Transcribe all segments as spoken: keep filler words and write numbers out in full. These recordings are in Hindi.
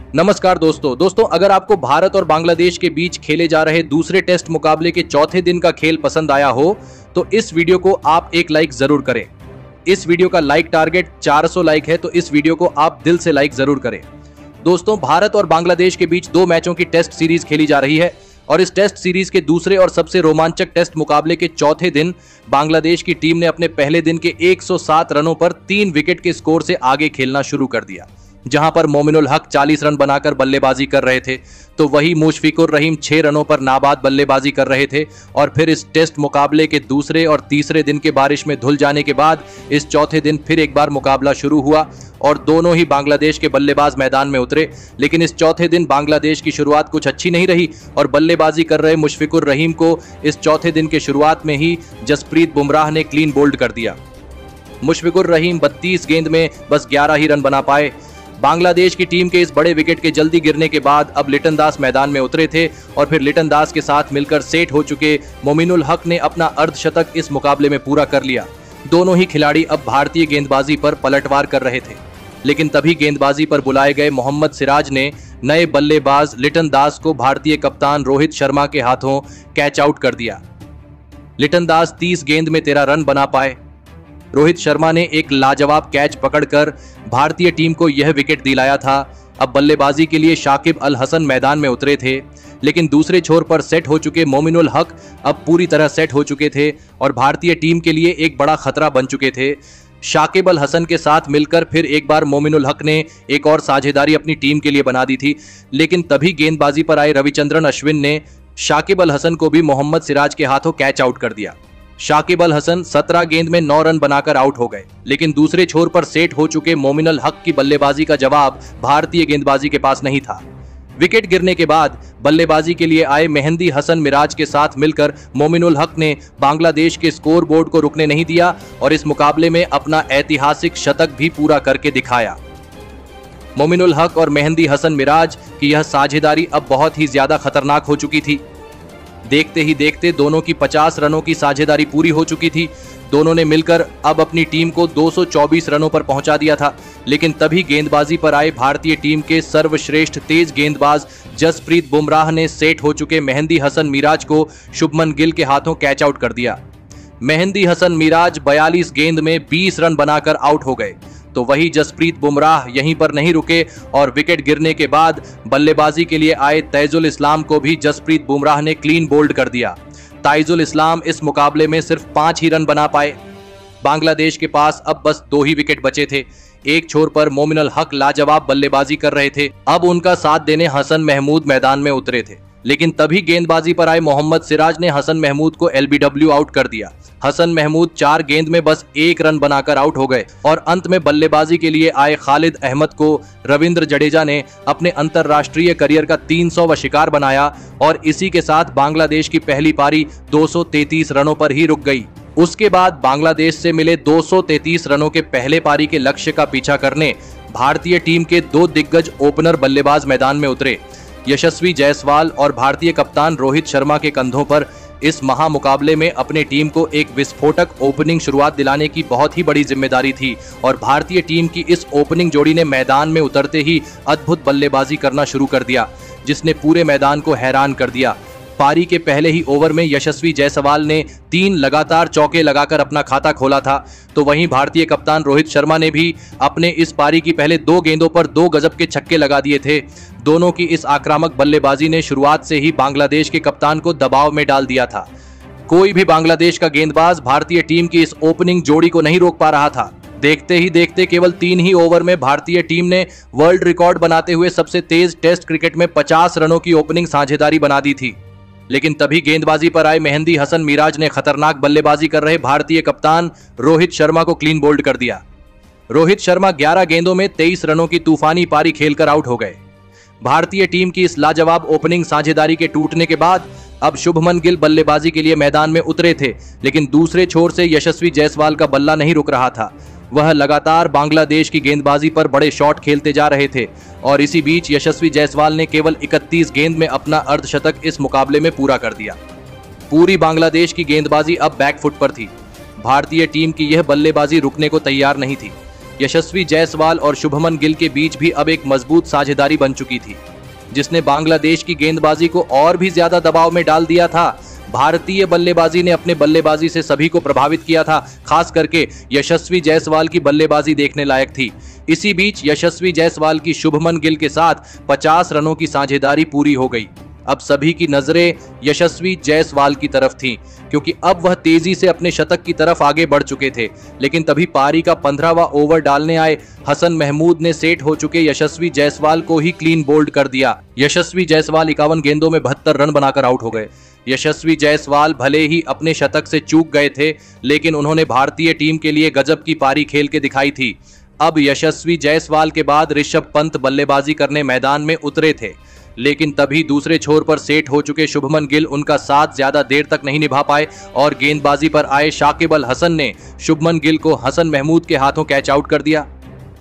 नमस्कार दोस्तों दोस्तों अगर आपको भारत और बांग्लादेश के बीच खेले जा रहे दूसरे टेस्ट मुकाबले के चौथे दिन का खेल पसंद आया हो तो इस वीडियो को आप एक लाइक जरूर करें। इस वीडियो का लाइक टारगेट चार सौ लाइक है तो इस वीडियो को आप दिल से लाइक जरूर करें। दोस्तों भारत और बांग्लादेश के बीच दो मैचों की टेस्ट सीरीज खेली जा रही है और इस टेस्ट सीरीज के दूसरे और सबसे रोमांचक टेस्ट मुकाबले के चौथे दिन बांग्लादेश की टीम ने अपने पहले दिन के एक सौ सात रनों पर तीन विकेट के स्कोर से आगे खेलना शुरू कर दिया। जहां पर मोमिनुल हक चालीस रन बनाकर बल्लेबाजी कर रहे थे तो वही मुशफिकुर रहीम छह रनों पर नाबाद बल्लेबाजी कर रहे थे। और फिर इस टेस्ट मुकाबले के दूसरे और तीसरे दिन के बारिश में धुल जाने के बाद इस चौथे दिन फिर एक बार मुकाबला शुरू हुआ और दोनों ही बांग्लादेश के बल्लेबाज मैदान में उतरे। लेकिन इस चौथे दिन बांग्लादेश की शुरुआत कुछ अच्छी नहीं रही और बल्लेबाजी कर रहे मुशफिकुर रहीम को इस चौथे दिन के शुरुआत में ही जसप्रीत बुमराह ने क्लीन बोल्ड कर दिया। मुशफिकुर रहीम बत्तीस गेंद में बस ग्यारह ही रन बना पाए। बांग्लादेश की टीम के इस बड़े विकेट के जल्दी गिरने के बाद अब लिटन दास मैदान में उतरे थे और फिर लिटन दास के साथ मिलकर सेट हो चुके मोमिनुल हक ने अपना अर्धशतक इस मुकाबले में पूरा कर लिया। दोनों ही खिलाड़ी अब भारतीय गेंदबाजी पर पलटवार कर रहे थे, लेकिन तभी गेंदबाजी पर बुलाए गए मोहम्मद सिराज ने नए बल्लेबाज लिटन दास को भारतीय कप्तान रोहित शर्मा के हाथों कैच आउट कर दिया। लिटन दास तीस गेंद में तेरह रन बना पाए। रोहित शर्मा ने एक लाजवाब कैच पकड़कर भारतीय टीम को यह विकेट दिलाया था। अब बल्लेबाजी के लिए शाकिब अल हसन मैदान में उतरे थे, लेकिन दूसरे छोर पर सेट हो चुके मोमिनुल हक अब पूरी तरह सेट हो चुके थे और भारतीय टीम के लिए एक बड़ा खतरा बन चुके थे। शाकिब अल हसन के साथ मिलकर फिर एक बार मोमिनुल हक ने एक और साझेदारी अपनी टीम के लिए बना दी थी, लेकिन तभी गेंदबाजी पर आए रविचंद्रन अश्विन ने शाकिब अल हसन को भी मोहम्मद सिराज के हाथों कैच आउट कर दिया। शाकिब अल हसन सत्रह गेंद में नौ रन बनाकर आउट हो गए, लेकिन दूसरे छोर पर सेट हो चुके मोमिनुल हक की बल्लेबाजी का जवाब भारतीय गेंदबाजी के पास नहीं था। विकेट गिरने के बाद बल्लेबाजी के लिए आए मेहंदी हसन मिराज के साथ मिलकर मोमिनुल हक ने बांग्लादेश के स्कोर बोर्ड को रुकने नहीं दिया और इस मुकाबले में अपना ऐतिहासिक शतक भी पूरा करके दिखाया। मोमिनुल हक और मेहंदी हसन मिराज की यह साझेदारी अब बहुत ही ज्यादा खतरनाक हो चुकी थी। देखते ही देखते दोनों की पचास रनों की साझेदारी पूरी हो चुकी थी। दोनों ने मिलकर अब अपनी टीम को दो सौ चौबीस रनों पर पहुंचा दिया था, लेकिन तभी गेंदबाजी पर आए भारतीय टीम के सर्वश्रेष्ठ तेज गेंदबाज जसप्रीत बुमराह ने सेट हो चुके मेहंदी हसन मिराज को शुभमन गिल के हाथों कैच आउट कर दिया। मेहंदी हसन मिराज बयालीस गेंद में बीस रन बनाकर आउट हो गए, तो वही जसप्रीत बुमराह यहीं पर नहीं रुके और विकेट गिरने के बाद बल्लेबाजी के लिए आए ताइजुल इस्लाम को भी जसप्रीत बुमराह ने क्लीन बोल्ड कर दिया। ताइजुल इस्लाम इस मुकाबले में सिर्फ पांच ही रन बना पाए। बांग्लादेश के पास अब बस दो ही विकेट बचे थे। एक छोर पर मोमिनुल हक लाजवाब बल्लेबाजी कर रहे थे, अब उनका साथ देने हसन महमूद मैदान में उतरे थे, लेकिन तभी गेंदबाजी पर आए मोहम्मद सिराज ने हसन महमूद को एलबीडब्ल्यू आउट कर दिया। हसन महमूद चार गेंद में बस एक रन बनाकर आउट हो गए और अंत में बल्लेबाजी के लिए आए खालिद अहमद को रविंद्र जडेजा ने अपने अंतर्राष्ट्रीय करियर का तीन सौवां शिकार बनाया और इसी के साथ बांग्लादेश की पहली पारी दो सौ तैंतीस रनों पर ही रुक गई। उसके बाद बांग्लादेश से मिले दो सौ तैंतीस रनों के पहले पारी के लक्ष्य का पीछा करने भारतीय टीम के दो दिग्गज ओपनर बल्लेबाज मैदान में उतरे। यशस्वी जायसवाल और भारतीय कप्तान रोहित शर्मा के कंधों पर इस महामुकाबले में अपनी टीम को एक विस्फोटक ओपनिंग शुरुआत दिलाने की बहुत ही बड़ी जिम्मेदारी थी और भारतीय टीम की इस ओपनिंग जोड़ी ने मैदान में उतरते ही अद्भुत बल्लेबाजी करना शुरू कर दिया, जिसने पूरे मैदान को हैरान कर दिया। पारी के पहले ही ओवर में यशस्वी जायसवाल ने तीन लगातार चौके लगाकर अपना खाता खोला था, तो वहीं भारतीय कप्तान रोहित शर्मा ने भी अपने इस पारी की पहले दो गेंदों पर दो गजब के छक्के लगा दिए थे। दोनों की इस आक्रामक बल्लेबाजी ने शुरुआत से ही बांग्लादेश के कप्तान को दबाव में डाल दिया था। कोई भी बांग्लादेश का गेंदबाज भारतीय टीम की इस ओपनिंग जोड़ी को नहीं रोक पा रहा था। देखते ही देखते केवल तीन ही ओवर में भारतीय टीम ने वर्ल्ड रिकॉर्ड बनाते हुए सबसे तेज टेस्ट क्रिकेट में पचास रनों की ओपनिंग साझेदारी बना दी थी। लेकिन तभी गेंदबाजी पर आए मेहंदी हसन मिराज ने खतरनाक बल्लेबाजी कर रहे भारतीय कप्तान रोहित शर्मा को क्लीन बोल्ड कर दिया। रोहित शर्मा ग्यारह गेंदों में तेईस रनों की तूफानी पारी खेलकर आउट हो गए। भारतीय टीम की इस लाजवाब ओपनिंग साझेदारी के टूटने के बाद अब शुभमन गिल बल्लेबाजी के लिए मैदान में उतरे थे, लेकिन दूसरे छोर से यशस्वी जायसवाल का बल्ला नहीं रुक रहा था। वह लगातार बांग्लादेश की गेंदबाजी पर बड़े शॉट खेलते जा रहे थे और इसी बीच यशस्वी जायसवाल ने केवल इकतीस गेंद में अपना अर्धशतक इस मुकाबले में पूरा कर दिया। पूरी बांग्लादेश की गेंदबाजी अब बैकफुट पर थी। भारतीय टीम की यह बल्लेबाजी रुकने को तैयार नहीं थी। यशस्वी जायसवाल और शुभमन गिल के बीच भी अब एक मजबूत साझेदारी बन चुकी थी, जिसने बांग्लादेश की गेंदबाजी को और भी ज्यादा दबाव में डाल दिया था। भारतीय बल्लेबाजी ने अपने बल्लेबाजी से सभी को प्रभावित किया था, खास करके यशस्वी जायसवाल की बल्लेबाजी देखने लायक थी। इसी बीच यशस्वी जायसवाल की शुभमन गिल के साथ पचास रनों की साझेदारी पूरी हो गई। अब सभी की नजरें यशस्वी जायसवाल की तरफ थीं, क्योंकि अब वह तेजी से अपने शतक की तरफ आगे बढ़ चुके थे। लेकिन तभी पारी का पंद्रहवां ओवर डालने आए हसन महमूद ने सेट हो चुके यशस्वी जायसवाल को ही क्लीन बोल्ड कर दिया। यशस्वी जायसवाल इक्यावन गेंदों में बहत्तर रन बनाकर आउट हो गए। यशस्वी जायसवाल भले ही अपने शतक से चूक गए थे, लेकिन उन्होंने भारतीय टीम के लिए गजब की पारी खेल के दिखाई थी। अब यशस्वी जायसवाल के बाद ऋषभ पंत बल्लेबाजी करने मैदान में उतरे थे, लेकिन तभी दूसरे छोर पर सेट हो चुके शुभमन गिल उनका साथ ज्यादा देर तक नहीं निभा पाए और गेंदबाजी पर आए शाकिब अल हसन ने शुभमन गिल को हसन महमूद के हाथों कैच आउट कर दिया।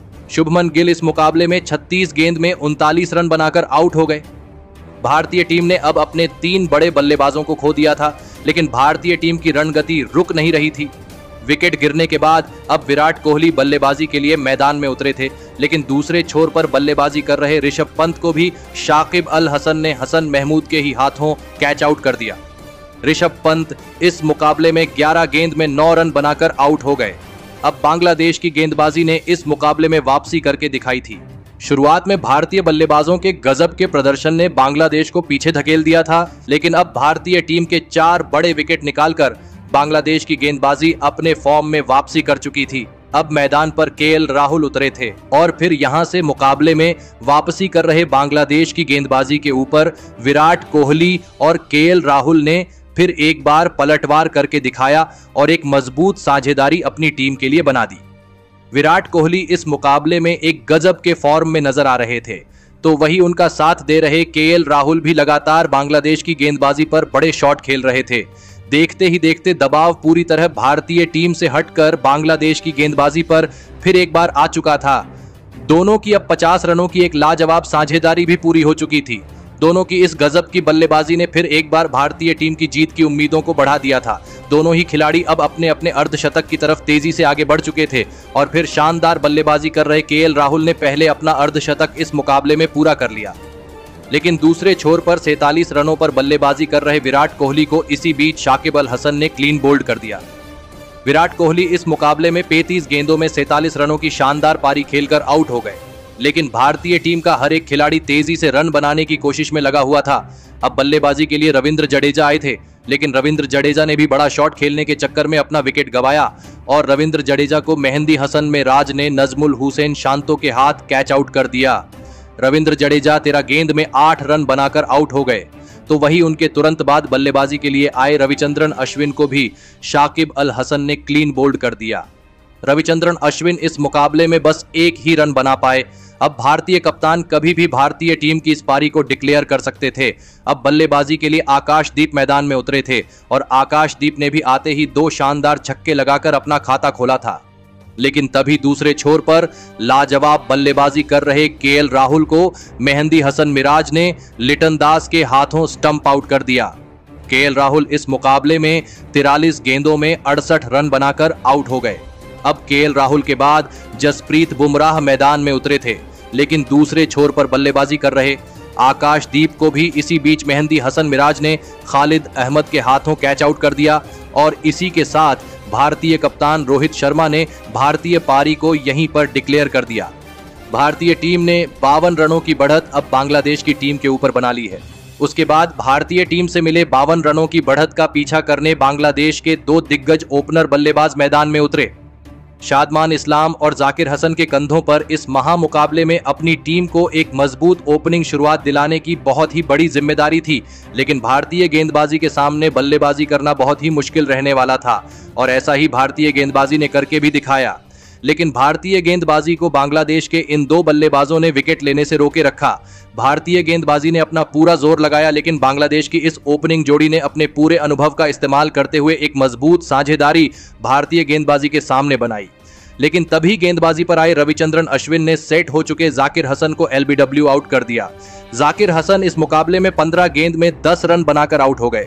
शुभमन गिल इस मुकाबले में छत्तीस गेंद में उनतालीस रन बनाकर आउट हो गए। भारतीय टीम ने अब अपने तीन बड़े बल्लेबाजों को खो दिया था, लेकिन भारतीय टीम की रणगति रुक नहीं रही थी। विकेट गिरने के बाद अब विराट कोहली बल्लेबाजी के लिए मैदान में उतरे थे, लेकिन दूसरे छोर पर बल्लेबाजी कर रहे ऋषभ पंत को भी शाकिब अल हसन ने हसन महमूद के ही हाथों कैच आउट कर दिया। ऋषभ पंत इस मुकाबले में ग्यारह गेंद में नौ रन बनाकर आउट हो गए। अब बांग्लादेश की गेंदबाजी ने इस मुकाबले में वापसी करके दिखाई थी। शुरुआत में भारतीय बल्लेबाजों के गजब के प्रदर्शन ने बांग्लादेश को पीछे धकेल दिया था, लेकिन अब भारतीय टीम के चार बड़े विकेट निकालकर बांग्लादेश की गेंदबाजी अपने फॉर्म में वापसी कर चुकी थी। अब मैदान पर केएल राहुल उतरे थे और फिर यहां से मुकाबले में वापसी कर रहे बांग्लादेश की गेंदबाजी के ऊपर विराट कोहली और केएल राहुल ने फिर एक बार पलटवार करके दिखाया और एक मजबूत साझेदारी अपनी टीम के लिए बना दी। विराट कोहली इस मुकाबले में एक गजब के फॉर्म में नजर आ रहे थे, तो वही उनका साथ दे रहे केएल राहुल भी लगातार बांग्लादेश की गेंदबाजी पर बड़े शॉट खेल रहे थे। देखते ही देखते दबाव पूरी तरह भारतीय टीम से हटकर बांग्लादेश की गेंदबाजी पर फिर एक बार आ चुका था। दोनों की अब पचास रनों की एक लाजवाब साझेदारी भी पूरी हो चुकी थी। दोनों की इस गजब की बल्लेबाजी ने फिर एक बार भारतीय टीम की जीत की उम्मीदों को बढ़ा दिया था। दोनों ही खिलाड़ी अब अपने अपने अर्धशतक की तरफ तेजी से आगे बढ़ चुके थे और फिर शानदार बल्लेबाजी कर रहे केएल राहुल ने पहले अपना अर्धशतक इस मुकाबले में पूरा कर लिया, लेकिन दूसरे छोर पर सैंतालीस रनों पर बल्लेबाजी कर रहे विराट कोहली को इसी बीच शाकिब अल हसन ने क्लीन बोल्ड कर दिया। विराट कोहली इस मुकाबले में पैंतीस गेंदों में सैंतालीस रनों की शानदार पारी खेलकर आउट हो गए, लेकिन भारतीय टीम का हर एक खिलाड़ी तेजी से रन बनाने की कोशिश में लगा हुआ था। अब बल्लेबाजी के लिए रविंद्र जडेजा आए थे, लेकिन रविंद्र जडेजा ने भी बड़ा शॉट खेलने के चक्कर में अपना विकेट गंवाया और रविंद्र जडेजा को मेहंदी हसन में राज ने नजमुल हुसैन शांतो के हाथ कैच आउट कर दिया। रविंद्र जडेजा तेरह गेंद में आठ रन बनाकर आउट हो गए, तो वही उनके तुरंत बाद बल्लेबाजी के लिए आए रविचंद्रन अश्विन को भी शाकिब अल हसन ने क्लीन बोल्ड कर दिया। रविचंद्रन अश्विन इस मुकाबले में बस एक ही रन बना पाए। अब भारतीय कप्तान कभी भी भारतीय टीम की इस पारी को डिक्लेयर कर सकते थे। अब बल्लेबाजी के लिए आकाशदीप मैदान में उतरे थे और आकाशदीप ने भी आते ही दो शानदार छक्के लगाकर अपना खाता खोला था, लेकिन तभी दूसरे छोर पर लाजवाब बल्लेबाजी कर रहे केएल राहुल को मेहंदी हसन मिराज ने लिटन दास के हाथों स्टंप आउट कर दिया। केएल राहुल इस मुकाबले में तिरालीस गेंदों में अड़सठ रन बनाकर आउट हो गए। अब केएल राहुल के बाद जसप्रीत बुमराह मैदान में उतरे थे, लेकिन दूसरे छोर पर बल्लेबाजी कर रहे आकाशदीप को भी इसी बीच मेहंदी हसन मिराज ने खालिद अहमद के हाथों कैच आउट कर दिया और इसी के साथ भारतीय कप्तान रोहित शर्मा ने भारतीय पारी को यहीं पर डिक्लेयर कर दिया। भारतीय टीम ने बावन रनों की बढ़त अब बांग्लादेश की टीम के ऊपर बना ली है। उसके बाद भारतीय टीम से मिले बावन रनों की बढ़त का पीछा करने बांग्लादेश के दो दिग्गज ओपनर बल्लेबाज मैदान में उतरे। शादमान इस्लाम और जाकिर हसन के कंधों पर इस महामुकाबले में अपनी टीम को एक मजबूत ओपनिंग शुरुआत दिलाने की बहुत ही बड़ी जिम्मेदारी थी, लेकिन भारतीय गेंदबाजी के सामने बल्लेबाजी करना बहुत ही मुश्किल रहने वाला था और ऐसा ही भारतीय गेंदबाजी ने करके भी दिखाया। लेकिन भारतीय गेंदबाजी को बांग्लादेश के इन दो बल्लेबाजों ने विकेट लेने से रोके रखा। भारतीय गेंदबाजी ने अपना पूरा जोर लगाया, लेकिन बांग्लादेश की इस ओपनिंग जोड़ी ने अपने पूरे अनुभव का इस्तेमाल करते हुए एक मजबूत साझेदारी भारतीय गेंदबाजी के सामने बनाई। लेकिन तभी गेंदबाजी पर आए रविचंद्रन अश्विन ने सेट हो चुके जाकिर हसन को एलबीडब्ल्यू आउट कर दिया। जाकिर हसन इस मुकाबले में पंद्रह गेंद में दस रन बनाकर आउट हो गए।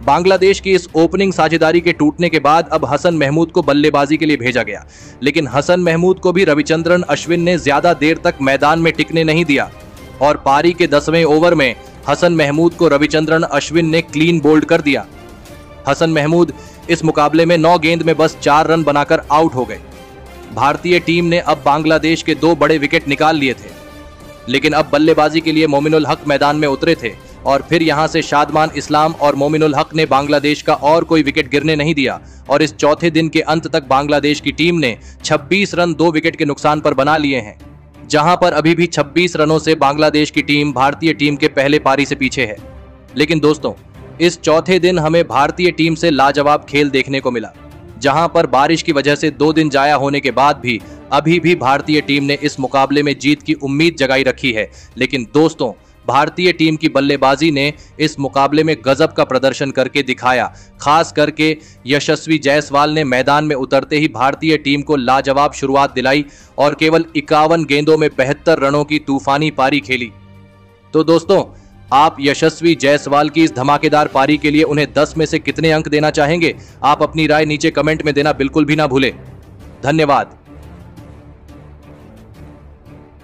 बांग्लादेश की इस ओपनिंग साझेदारी के टूटने के बाद अब हसन महमूद को बल्लेबाजी के लिए भेजा गया, लेकिन हसन महमूद को भी रविचंद्रन अश्विन ने ज्यादा देर तक मैदान में टिकने नहीं दिया और पारी के दसवें ओवर में हसन महमूद को रविचंद्रन अश्विन ने क्लीन बोल्ड कर दिया। हसन महमूद इस मुकाबले में नौ गेंद में बस चार रन बनाकर आउट हो गए। भारतीय टीम ने अब बांग्लादेश के दो बड़े विकेट निकाल लिए थे, लेकिन अब बल्लेबाजी के लिए मोमिनुल हक मैदान में उतरे थे और फिर यहां से शादमान इस्लाम और मोमिनुल हक ने बांग्लादेश का और कोई विकेट गिरने नहीं दिया और इस चौथे दिन के अंत तक बांग्लादेश की टीम ने छब्बीस रन दो विकेट के नुकसान पर बना लिए हैं, जहां पर अभी भी छब्बीस रनों से बांग्लादेश की टीम भारतीय टीम के पहले पारी से पीछे है। लेकिन दोस्तों, इस चौथे दिन हमें भारतीय टीम से लाजवाब खेल देखने को मिला, जहां पर बारिश की वजह से दो दिन जाया होने के बाद भी अभी भी भारतीय टीम ने इस मुकाबले में जीत की उम्मीद जगाई रखी है। लेकिन दोस्तों, भारतीय टीम की बल्लेबाजी ने इस मुकाबले में गजब का प्रदर्शन करके दिखाया। खास करके यशस्वी जायसवाल ने मैदान में उतरते ही भारतीय टीम को लाजवाब शुरुआत दिलाई और केवल इक्यावन गेंदों में बहत्तर रनों की तूफानी पारी खेली। तो दोस्तों, आप यशस्वी जायसवाल की इस धमाकेदार पारी के लिए उन्हें दस में से कितने अंक देना चाहेंगे? आप अपनी राय नीचे कमेंट में देना बिल्कुल भी ना भूलें। धन्यवाद।